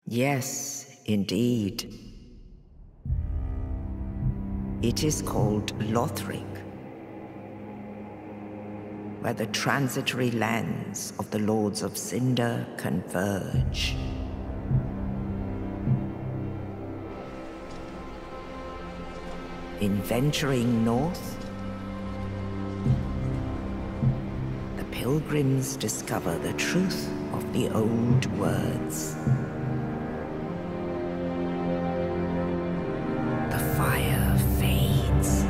Yes, indeed. It is called Lothric, where the transitory lands of the Lords of Cinder converge. In venturing north, the pilgrims discover the truth of the old words. The fire fades,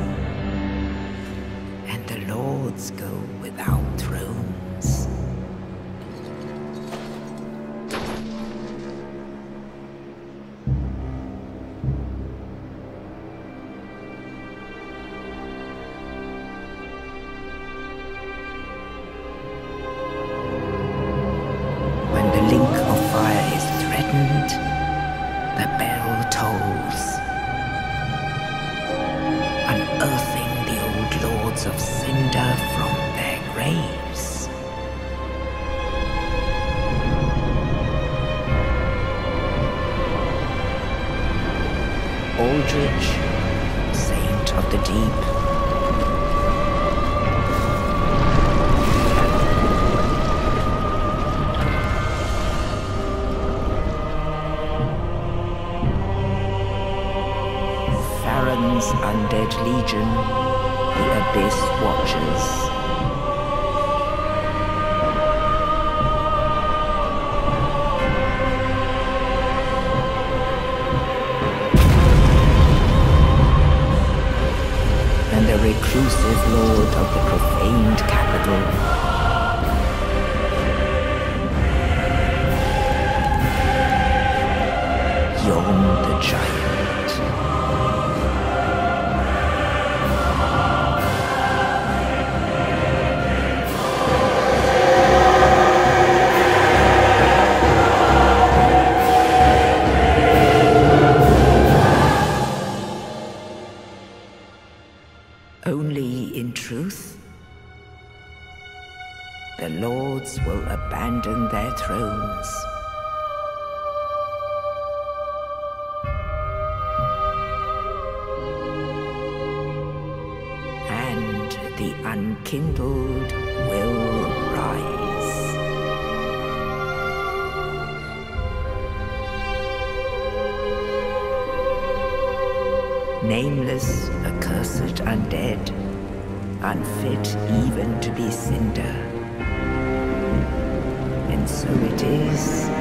and the lords go without thrones. When the link of fire is threatened, the bell tolls, unearthing the old lords of Cinder from their graves. Aldrich, saint of the deep, Farron's undead legion, the Abyss Watchers. And the reclusive lord of the profaned capital, Yhorm the Giant. Only in truth, the lords will abandon their thrones. And the unkindled will rise. Nameless, accursed undead, unfit even to be Cinder. And so it is